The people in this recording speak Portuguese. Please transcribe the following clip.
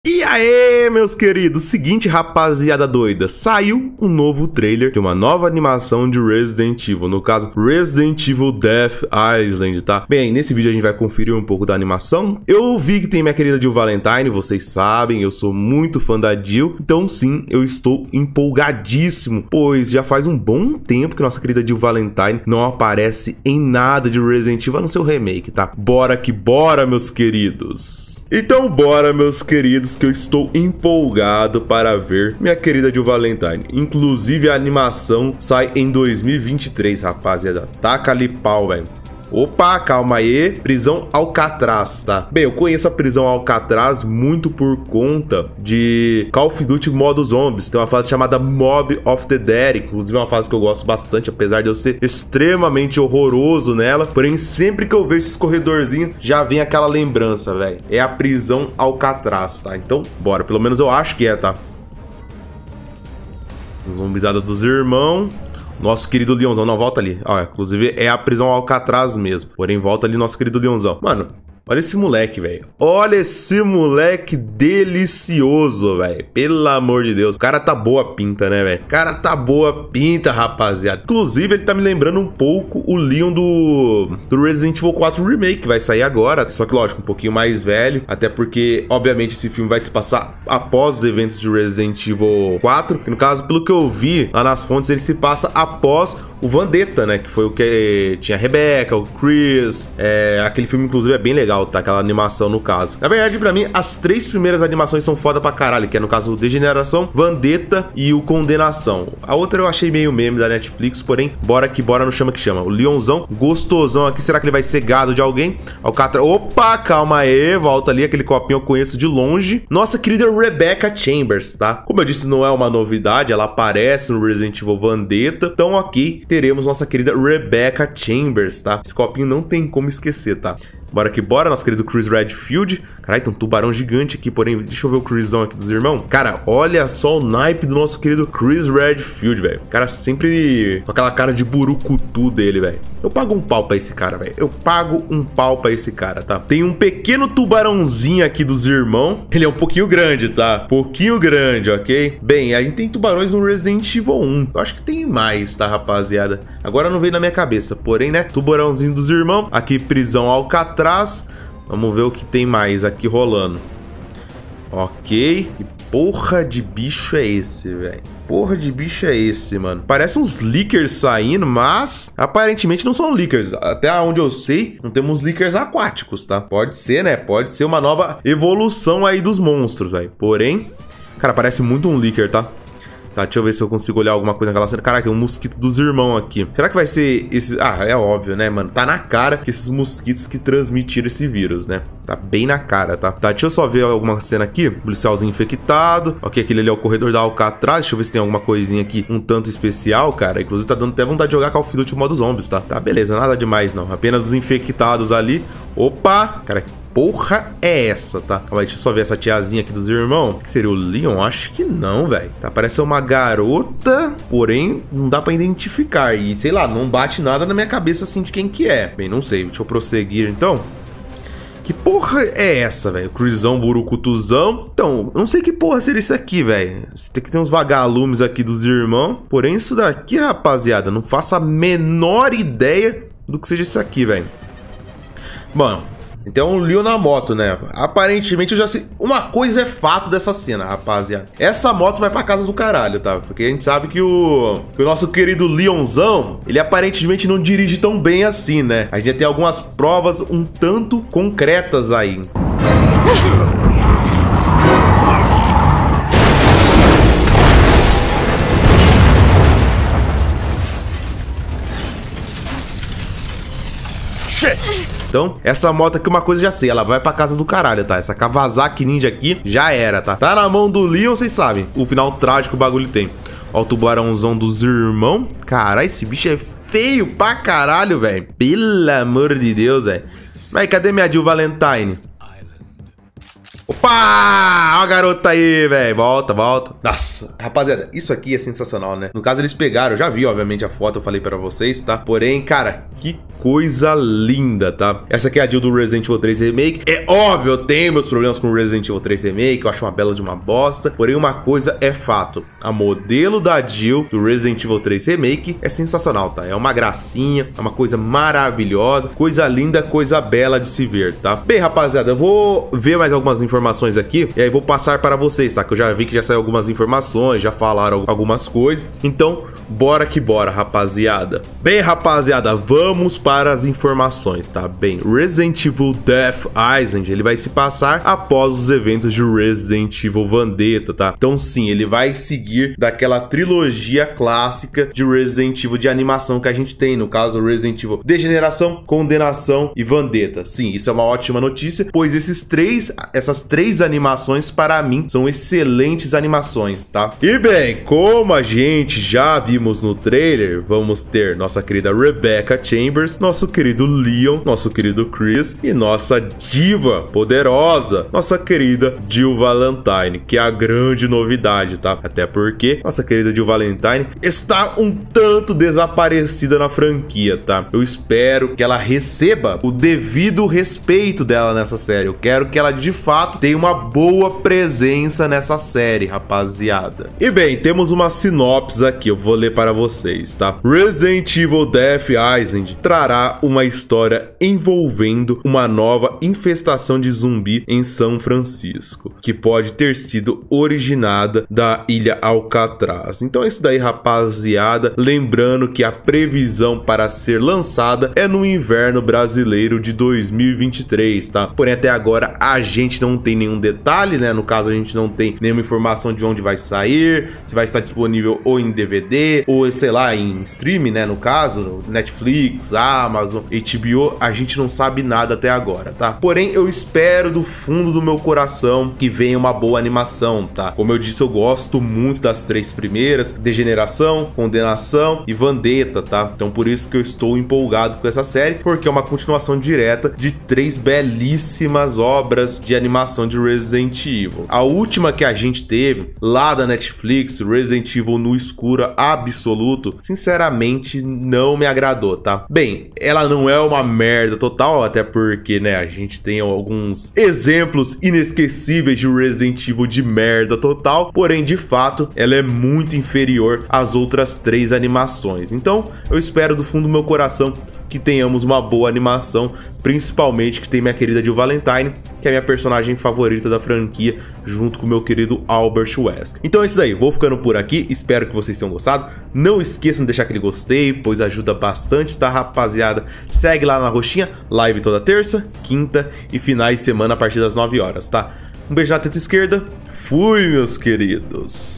E aí, meus queridos, seguinte rapaziada doida, saiu um novo trailer de uma nova animação de Resident Evil, no caso Resident Evil Death Island, tá? Bem, nesse vídeo a gente vai conferir um pouco da animação. Eu vi que tem minha querida Jill Valentine, vocês sabem, eu sou muito fã da Jill, então sim, eu estou empolgadíssimo, pois já faz um bom tempo que nossa querida Jill Valentine não aparece em nada de Resident Evil, a não ser o remake, tá? Bora que bora, meus queridos! Então bora, meus queridos, que eu estou empolgado para ver minha querida Jill Valentine. Inclusive a animação sai em 2023, rapaziada. Taca ali pau, velho. Opa, calma aí, prisão Alcatraz, tá? Bem, eu conheço a prisão Alcatraz muito por conta de Call of Duty modo zombies. Tem uma fase chamada Mob of the Dead, inclusive é uma fase que eu gosto bastante, apesar de eu ser extremamente horroroso nela. Porém, sempre que eu vejo esses corredorzinhos, já vem aquela lembrança, velho. É a prisão Alcatraz, tá? Então, bora, pelo menos eu acho que é, tá? Zombizada dos irmãos. Nosso querido Leãozão, não, volta ali. Ó, inclusive é a prisão Alcatraz mesmo. Porém, volta ali nosso querido Leãozão. Mano, olha esse moleque, velho. Olha esse moleque delicioso, velho. Pelo amor de Deus. O cara tá boa pinta, né, velho? O cara tá boa pinta, rapaziada. Inclusive, ele tá me lembrando um pouco o Leon do Resident Evil 4 Remake, que vai sair agora. Só que, lógico, um pouquinho mais velho. Até porque, obviamente, esse filme vai se passar após os eventos de Resident Evil 4. Que, no caso, pelo que eu vi lá nas fontes, ele se passa após o Vendetta, né? Que foi o que tinha a Rebecca, o Chris. Aquele filme, inclusive, é bem legal, tá? Aquela animação, no caso. Na verdade, pra mim, as três primeiras animações são foda pra caralho, que é, no caso, o Degeneração, Vendetta e o Condenação. A outra eu achei meio meme da Netflix, porém, bora que bora no chama que chama. O Leãozão, gostosão aqui, será que ele vai ser gado de alguém? Alcatraz, opa, calma aí, volta ali, aquele copinho eu conheço de longe. Nossa querida Rebecca Chambers, tá? Como eu disse, não é uma novidade, ela aparece no Resident Evil Vendetta, então aqui teremos nossa querida Rebecca Chambers, tá? Esse copinho não tem como esquecer, tá? Bora que bora, nosso querido Chris Redfield. Caralho, tem um tubarão gigante aqui, porém, deixa eu ver o Chrisão aqui dos irmãos. Cara, olha só o naipe do nosso querido Chris Redfield, velho. O cara sempre com aquela cara de burucutu dele, velho. Eu pago um pau pra esse cara, velho. Eu pago um pau pra esse cara, tá? Tem um pequeno tubarãozinho aqui dos irmãos. Ele é um pouquinho grande, tá? Pouquinho grande, ok? Bem, a gente tem tubarões no Resident Evil 1. Eu acho que tem mais, tá, rapaziada? Agora não veio na minha cabeça. Porém, né? Tubarãozinho dos irmãos. Aqui, prisão Alcatraz. Vamos ver o que tem mais aqui rolando. Ok. Que porra de bicho é esse, velho? Porra de bicho é esse, mano? Parece uns lickers saindo, mas aparentemente não são lickers. Até onde eu sei, não temos lickers aquáticos, tá? Pode ser, né? Pode ser uma nova evolução aí dos monstros, velho. Porém, cara, parece muito um licker, tá? Tá, deixa eu ver se eu consigo olhar alguma coisa naquela cena. Caraca, tem um mosquito dos irmãos aqui. Será que vai ser esse... Ah, é óbvio, né, mano? Tá na cara que esses mosquitos que transmitiram esse vírus, né? Tá bem na cara, tá? Tá, deixa eu só ver alguma cena aqui. Policialzinho infectado. Ok, aquele ali é o corredor da Alcatraz. Deixa eu ver se tem alguma coisinha aqui um tanto especial, cara. Inclusive tá dando até vontade de jogar Call of Duty modo zombies, tá? Tá, beleza, nada demais, não. Apenas os infectados ali. Opa! Cara, porra é essa, tá? Calma aí, deixa eu só ver essa tiazinha aqui dos irmãos. Que seria o Leon? Acho que não, velho. Tá, parece uma garota, porém não dá pra identificar. E, sei lá, não bate nada na minha cabeça assim de quem que é. Bem, não sei. Deixa eu prosseguir, então. Que porra é essa, velho? Crisão, burucutuzão. Então, eu não sei que porra seria isso aqui, velho. Tem que ter uns vagalumes aqui dos irmãos. Porém, isso daqui, rapaziada, não faço a menor ideia do que seja isso aqui, velho. Bom, então o Leon na moto, né? Aparentemente eu já sei. Uma coisa é fato dessa cena, rapaziada. Essa moto vai pra casa do caralho, tá? Porque a gente sabe que o nosso querido Leãozão, ele aparentemente não dirige tão bem assim, né? A gente já tem algumas provas um tanto concretas aí. Então, essa moto aqui, uma coisa eu já sei, ela vai pra casa do caralho, tá? Essa Kawasaki Ninja aqui já era, tá? Tá na mão do Leon, vocês sabem o final trágico que o bagulho tem. Ó o tubarãozão dos irmãos. Caralho, esse bicho é feio pra caralho, velho. Pelo amor de Deus, velho. Vai, cadê minha Jill Valentine? Opa! Ó, garoto aí, velho. Volta, volta. Nossa, rapaziada, isso aqui é sensacional, né? No caso, eles pegaram, eu já vi, obviamente, a foto, eu falei pra vocês, tá? Porém, cara, que coisa linda, tá? Essa aqui é a Jill do Resident Evil 3 Remake. É óbvio, eu tenho meus problemas com o Resident Evil 3 Remake, eu acho uma bela de uma bosta. Porém, uma coisa é fato. A modelo da Jill do Resident Evil 3 Remake é sensacional, tá? É uma gracinha, é uma coisa maravilhosa, coisa linda, coisa bela de se ver, tá? Bem, rapaziada, eu vou ver mais algumas informações aqui e aí vou passar para vocês, tá? Que eu já vi que já saiu algumas informações, já falaram algumas coisas. Então, bora que bora, rapaziada. Bem, rapaziada, vamos para as informações, tá? Bem, Resident Evil Death Island, ele vai se passar após os eventos de Resident Evil Vendetta, tá? Então sim, ele vai seguir daquela trilogia clássica de Resident Evil de animação que a gente tem, no caso Resident Evil Degeneração, Condenação e Vendetta. Sim, isso é uma ótima notícia, pois essas três animações para mim são excelentes animações, tá? E bem, como a gente já vimos no trailer, vamos ter nossa querida Rebecca Chambers, nosso querido Leon, nosso querido Chris e nossa diva poderosa, nossa querida Jill Valentine, que é a grande novidade, tá? Até porque nossa querida Jill Valentine está um tanto desaparecida na franquia, tá? Eu espero que ela receba o devido respeito dela nessa série. Eu quero que ela de fato tenha uma boa presença nessa série, rapaziada. E bem, temos uma sinopse aqui, eu vou ler para vocês, tá? Resident Evil Death Island trará uma história envolvendo uma nova infestação de zumbi em São Francisco, que pode ter sido originada da ilha Alcatraz. Então é isso daí, rapaziada. Lembrando que a previsão para ser lançada é no inverno brasileiro de 2023, tá? Porém, até agora a gente não tem nenhum detalhe, né? No caso, a gente não tem nenhuma informação de onde vai sair, se vai estar disponível ou em DVD, ou sei lá, em streaming, né? No caso, Netflix, Amazon, HBO, a gente não sabe nada até agora, tá? Porém, eu espero do fundo do meu coração que venha uma boa animação, tá? Como eu disse, eu gosto muito das três primeiras, Degeneração, Condenação e Vendetta, tá? Então por isso que eu estou empolgado com essa série, porque é uma continuação direta de três belíssimas obras de animação de Resident Evil. A última que a gente teve, lá da Netflix, Resident Evil no escuro absoluto, sinceramente não me agradou, tá? Bem, ela não é uma merda total, até porque, né, a gente tem alguns exemplos inesquecíveis de Resident Evil de merda total, porém, de fato, ela é muito inferior às outras três animações. Então, eu espero do fundo do meu coração que tenhamos uma boa animação, principalmente que tem minha querida Jill Valentine, que é a minha personagem favorita da franquia, junto com o meu querido Albert Wesker. Então é isso aí, vou ficando por aqui, espero que vocês tenham gostado. Não esqueçam de deixar aquele gostei, pois ajuda bastante, tá, rapaziada? Segue lá na roxinha, live toda terça, quinta e finais de semana a partir das 9 horas, tá? Um beijo na teta esquerda, fui, meus queridos!